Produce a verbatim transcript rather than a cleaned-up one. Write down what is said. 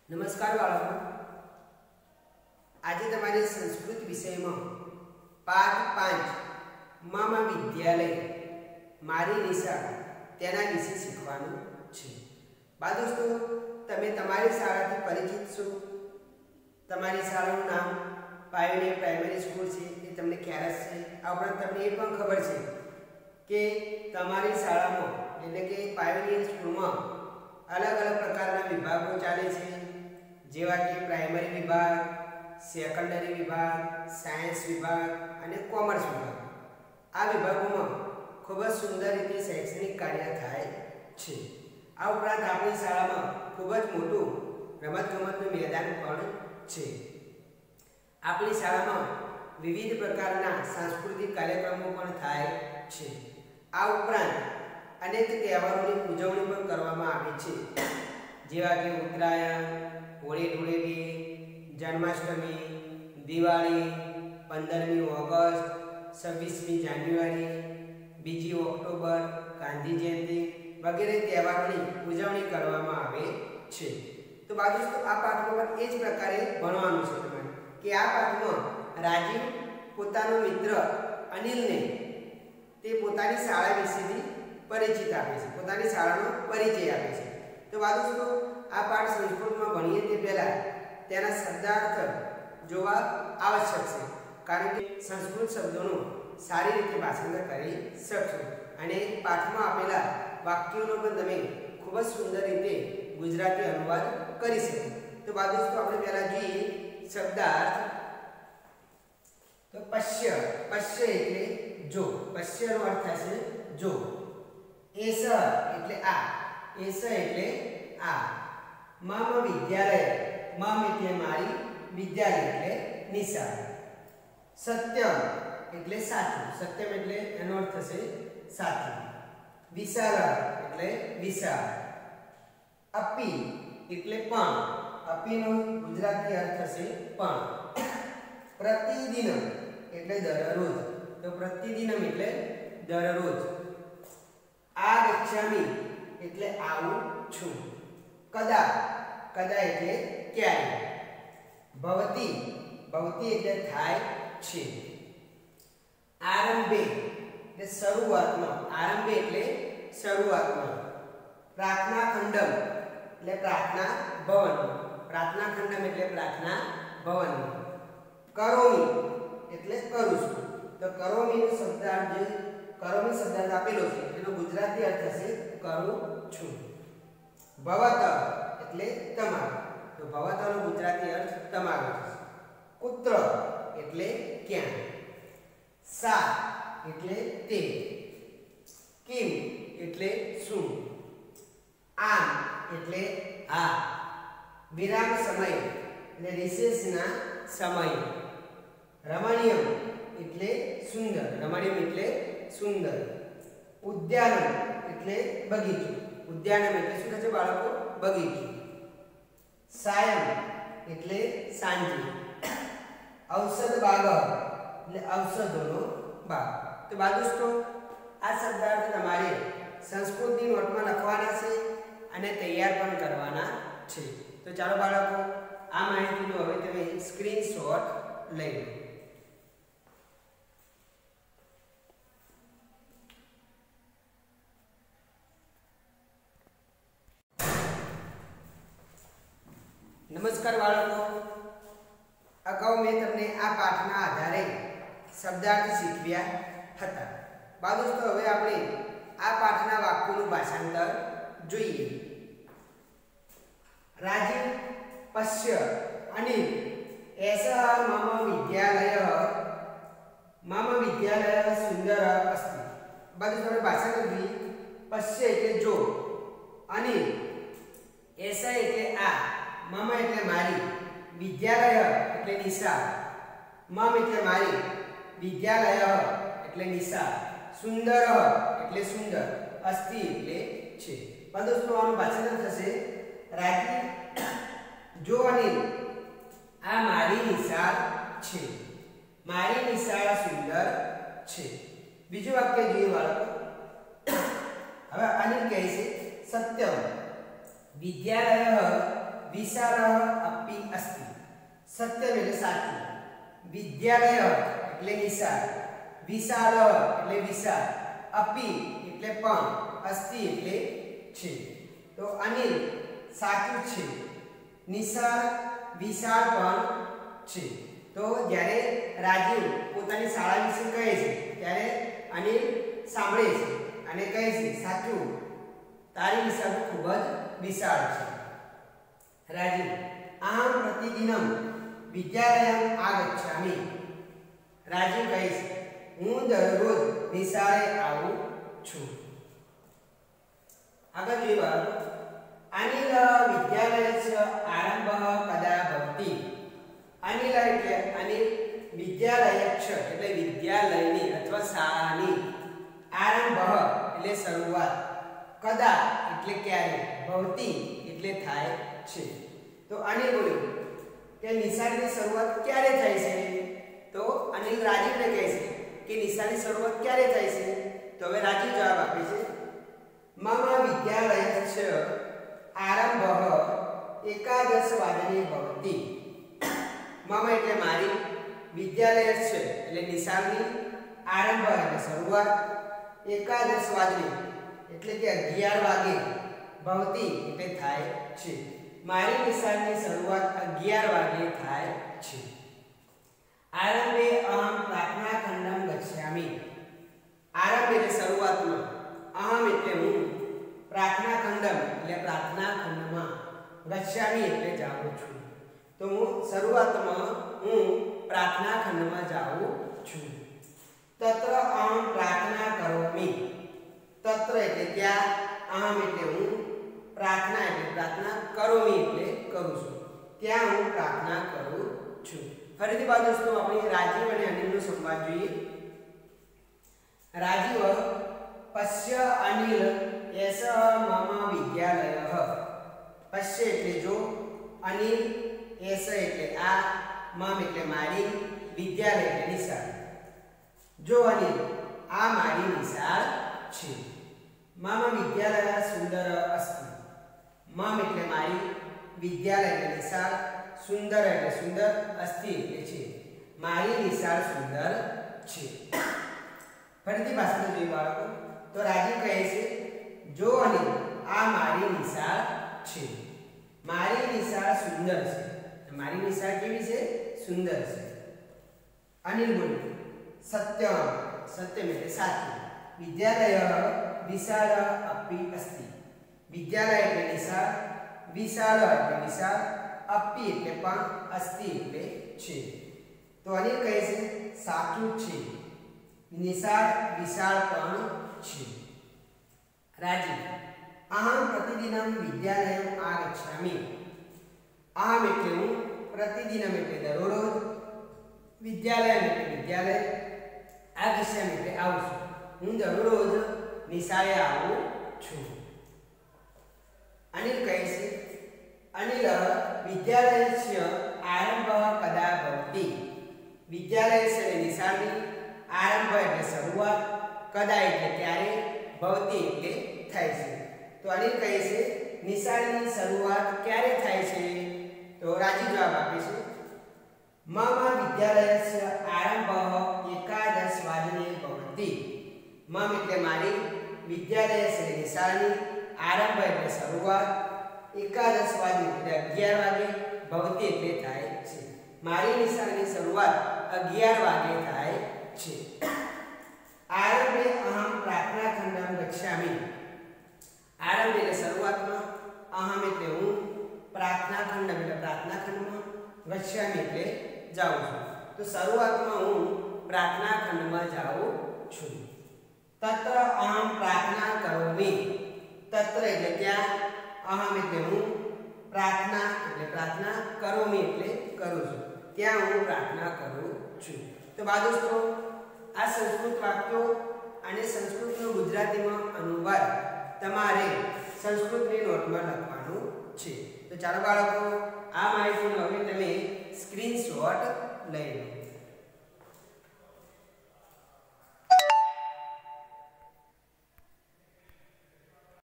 नमस्कार बाळको, आज तमारे संस्कृत विषय में पाठ पांच मामा विद्यालय मारी निशाळ तेना विषे शीखवानुं छे। बा दोस्तों, तमे तमारी शाळाथी परिचित छो। तमारी शाळानुं नाम पायोनियर प्राइमरी स्कूल छे, ए तमने ख्याल ज छे। आ उपरांत तमने ए पण खबर छे के तमारी शाळामां એટલે કે પાયોનિયર સ્કૂલમાં अलग अलग प्रकारना विभागों चाले छे, जेवा के प्राइमरी विभाग, सेकंडरी विभाग, सायन्स विभाग अने कॉमर्स विभाग। आ विभागों खूब ज सुंदर रीते शैक्षणिक कार्य थाय छे। आ उपरांत आपणी शाळामां खूब ज मोटुं रमतगमतनुं मैदान पण छे। आपणी शाळामां विविध प्रकारना सांस्कृतिक कार्यक्रमों पण थाय छे। आ उपरांत अनेक तहेवारोनी उजवणी पण करवामां आवे छे, जेवा के उत्तरायण, होळी धूळेटी, जन्माष्टमी, दिवाળી, पंदरमी ऑगस्ट, छब्बीसमी जान्युआरी, बीजी ऑक्टोबर, गांधी जयंती वगैरह तहेवारोनी उजवणी करवामां आवे छे। तो बाजू तो आ पाठमां पण ए ज प्रकारे भणवानुं छे तमारे के आ पाठमां राजीव पोतानो मित्र अनिलने ते पोतानी शाळा विशेनी परिचित आपे छे, पोतानी शाळानो परिचय आपे छे। तो दोस्तों, आ पाठ संस्कृतमां भणीए ते पहेला तेना शब्दार्थ जोवा आवश्यक छे, कारण के संस्कृत शब्दोनुं सारी रीते भाषांतर करी शकशो अने पाठमां आपेला वाक्योनो पण तमे खूब ज सुंदर रीते गुजराती अनुवाद करी शको। तो दोस्तों, आपणे पहेला जोईए शब्दार्थ। तो पश्य, पश्य एटले जो, पश्यनो अर्थ थशे जो। एस एटले आ, एस एटले आ। मम विद्यालय, मम एटले मारी, विद्यालय एटले निशाळ। सत्यम एटले साचुं, सत्यम एटले एनो अर्थ थशे साचुं। विशाल एटले विशाळ। अपि एटले पण, अपीनो गुजराती अर्थ थशे पण। प्रतिदिन एटले दररोज, तो प्रतिदिनम एटले दररोज। आगच्छामि एटले आવું છું। कदा, कदा एटले क्यारे। भवती, भवती एटले थाय छे। आरंभे एटले शरूआतमां, आरंभे एटले शरूआतमां। प्रार्थना खंडम एटले प्रार्थना भवन, प्रार्थना खंडम एटले प्रार्थना भवन। करोमी एटले करूं छुं, तो करोमी नो शब्दार्थ जे करोमी शब्दार्थ आपेलो छे एनो गुजराती अर्थ थशे करूं छुं। भवत एटले तमारो, तो भवतनो गुजराती अर्थ तमारो थशे। कुत्र एटले क्यां। सा एटले ते। किम एटले शुं। आम एटले आ। विराम समय एटले रिसेसना समय। रमणीयम एटले सुंदर, रमणीयम एटले सुंदर। उद्यानम एटले बगीचो, उद्यानम एटले शुं थशे बाळको? बगीचो। सायम एटले सांजे। औषध बाग एटले औषधोनो बाग। तो बा दोस्तों, आ शब्दार्थ तमारे संस्कृतनी नोटमां लखवाना छे अने तैयार पण करवाना छे। तो चालो बाळको, आ माहितीनो हवे तमे स्क्रीनशॉट लई लो। नमस्कार बाळको, अगाऊ मैं तमने आ पाठना आधारे शब्दार्थ शीखव्या हता। बा दोस्तों, हवे आपणे आ पाठना वाक्योनुं भाषांतर जोईए। राजीव, पश्य, अनिल, एषः मम विद्यालयः, मम विद्यालयः सुन्दरः अस्ति। बा दोस्तों, भाषांतर जोईए। पश्य एटले जो, अनिल, एषः एटले आ, मम एटले मारी, विद्यालय एटले निशाळ, मम एटले मारी, विद्यालय एटले निशाळ, सुंदर एटले सुंदर, अस्ति एटले छे। पण दोस्तों, आनुं भाषांतर थशे राजीव, जो अनिल, आ मारी निशाळ छे, मारी निशाळ सुंदर छे। बीजुं वाक्य जोईए बाळको। हवे अनिल कहे छे सत्यम, विद्यालय વિશાલઃ અપી અસ્તિ. સત્યમ એટલે સાચું. વિદ્યાલય એટલે નિશાળ. વિશાલ એટલે વિશાળ. અપી એટલે પણ. અસ્તિ એટલે છે. તો અનિલ સાચું છે. નિશાળ વિશાળ પણ છે. તો જ્યારે રાજીવ પોતાની શાળા વિશે કહે છે ત્યારે અનિલ સાંભળે છે અને કહે છે સાચું, તારી નિશાળ ખૂબ જ વિશાળ છે. રાજીવ અહં પ્રતિદિનમ વિદ્યાલયમ આગચ્છામિ. રાજીવ કહે છે હું દરરોજ નિશાળે આવું છું. આગળ જોઈએ બાળકો. અનિલ વિદ્યાલયસ્ય આરંભ કદા ભવતિ. અનિલ એટલે અનિલ વિદ્યાલયસ્ય એટલે વિદ્યાલયની અથવા શાળાની. આરંભ એટલે શરૂઆત. કદા એટલે ક્યારે. ભવતિ એટલે થાય છે. તો અનિલ બોલ્યો કે નિશાળની શરૂઆત ક્યારે થાય છે. તો અનિલ રાજીવને કહે છે કે નિશાળની શરૂઆત ક્યારે થાય છે. તો હવે રાજીવ જવાબ આપે છે મમ વિદ્યાલયસ્ય આરંભ એકાદશ વાદને ભવતિ. મમ એટલે મારી, વિદ્યાલયસ્ય એટલે નિશાળની, આરંભ એટલે શરૂઆત, એકાદશ વાદને એટલે કે અગિયાર વાગે, ભવતિ એટલે થાય છે. મારી નિશાળની શરૂઆત અગિયાર વાગે થાય છે. આરંભે અહમ પ્રાર્થના ખંડમ ગચ્છામિ. આરંભ એટલે શરૂઆતમાં, અહમ એટલે હું, પ્રાર્થના ખંડમ એટલે પ્રાર્થના ખંડમાં, ગચ્છામિ એટલે જાઉં છું. તો હું શરૂઆતમાં હું પ્રાર્થના ખંડમાં જાઉં છું. તત્ર અહમ પ્રાર્થના કરોમિ. તત્ર એટલે ત્યાં, અહમ એટલે હું, પ્રાર્થના એટલે પ્રાર્થના, કરોમિ એટલે કરું છું. ત્યાં હું પ્રાર્થના કરું છું. ફરીથી બાદ દોસ્તો આપણે રાજીવ અને અનિલનો સંવાદ જોઈએ. રાજીવ પશ્ય અનિલ એસ મમ વિદ્યાલય. પશ્ય એટલે જો, અનિલ એસ એટલે આ, મમ એટલે મારી, વિદ્યાલય એટલે નિશાળ. જો અનિલ આ મારી નિશાળ છે. મમ વિદ્યાલય સુંદર અસ્તિ. મમ એટલે મારી, વિદ્યાલય એટલે નિશાળ, સુંદર એટલે સુંદર, અસ્તિ એટલે છે. મારી નિશાળ સુંદર છે. ફરીથી ભાષામાં જોઈએ બાળકો. તો રાજીવ કહે છે જો અનિલ આ મારી નિશાળ છે. મારી નિશાળ સુંદર છે. મારી નિશાળ કેવી છે? સુંદર છે. અનિલ બોલ્યો સત્યમ. સત્યમ એટલે સાચું. વિદ્યાલય વિશાળ અપી અસ્તિ. વિદ્યાલય એટલે નિશાળ, વિશાળ એટલે વિશાળ, અપી એટલે પણ, અસ્તિ એટલે છે. તો અનિલ કહે છે સાચું છે, નિશાળ વિશાળ પણ છે. રાજીવ અહમ પ્રતિદિનમ વિદ્યાલયમ આગચ્છામિ. અહમ એટલે હું, પ્રતિદિનમ એટલે દરરોજ, વિદ્યાલય એટલે વિદ્યાલય, આગચ્છામિ એટલે આવું છું. હું દરરોજ નિશાળે આવું છું. અનિલ કહે છે અનિલ વિદ્યાલયસ્ય આરંભ કદા ભવતિ. વિદ્યાલય એટલે નિશાળની, આરંભ એટલે શરૂઆત, કદા એટલે ત્યારે, ભવતિ એટલે થાય છે. તો અનિલ કહે છે નિશાળની શરૂઆત ક્યારે થાય છે. તો રાજીવ જવાબ આપે છે મમ વિદ્યાલયસ્ય આરંભ એકાદશ વાદને ભવતિ. મમ એટલે મારી, વિદ્યાલય એટલે નિશાળની, આરંભ એટલે શરૂઆત, એકાદશ વાદને એટલે અગિયાર વાગે, ભવતિ એટલે થાય છે. મારી નિશાળની શરૂઆત અગિયાર વાગે થાય છે. આરંભે અહમ પ્રાર્થના ખંડમ ગચ્છામિ. આરંભ એટલે શરૂઆતમાં, અહમ એટલે હું, પ્રાર્થના ખંડમ એટલે પ્રાર્થના ખંડમાં, ગચ્છામિ એટલે જાઉં છું. તો શરૂઆતમાં હું પ્રાર્થના ખંડમાં જાઉં છું. તત્ર અહમ પ્રાર્થના કરોમિ. તત્ર એટલે ત્યાં, અહમ એટલે હું, પ્રાર્થના એટલે પ્રાર્થના, કરોમિ એટલે કરું છું. ત્યાં હું પ્રાર્થના કરું છું. તો બા દોસ્તો આ સંસ્કૃત વાક્યો અને સંસ્કૃતનો ગુજરાતીમાં અનુવાદ તમારે સંસ્કૃતની નોટમાં લખવાનું છે. તો ચાલો બાળકો આ માહિતીનો હવે તમે સ્ક્રીનશોટ લઈ લો.